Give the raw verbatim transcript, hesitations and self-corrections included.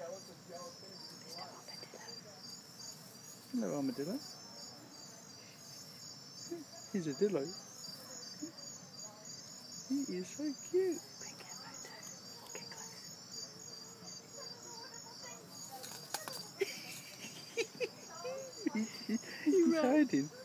Hello, armadillo. He's a dillo. He is so cute. He's hiding.